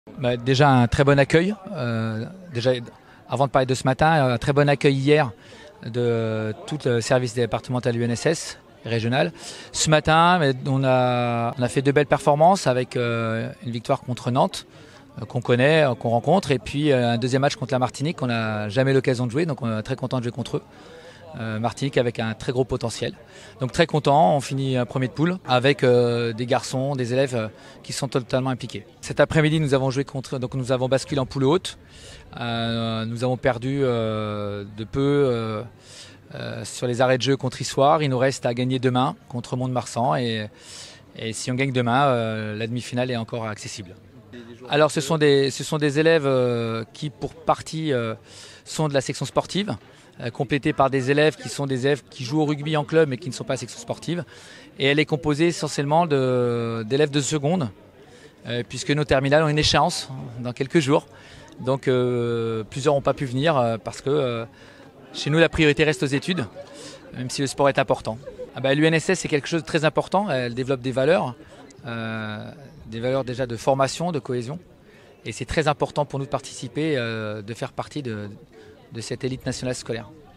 Déjà un très bon accueil. Déjà, avant de parler de ce matin, un très bon accueil hier de tout le service départemental UNSS régional. Ce matin, on a fait de belles performances avec une victoire contre Nantes qu'on connaît, qu'on rencontre, et puis un deuxième match contre la Martinique qu'on n'a jamais l'occasion de jouer, donc on est très content de jouer contre eux. Martinique avec un très gros potentiel. Donc très content, on finit un premier de poule avec des garçons, des élèves qui sont totalement impliqués. Cet après-midi nous avons basculé en poule haute. Nous avons perdu de peu sur les arrêts de jeu contre Issoire. Il nous reste à gagner demain contre Mont-de-Marsan et si on gagne demain, la demi-finale est encore accessible. Alors ce sont des élèves qui pour partie sont de la section sportive, complétés par des élèves qui jouent au rugby en club mais qui ne sont pas à section sportive. Et elle est composée essentiellement d'élèves de seconde, puisque nos terminales ont une échéance dans quelques jours. Donc plusieurs n'ont pas pu venir parce que chez nous la priorité reste aux études, même si le sport est important. L'UNSS c'est quelque chose de très important, elle développe des valeurs déjà de formation, de cohésion. Et c'est très important pour nous de participer, de faire partie de cette élite nationale scolaire.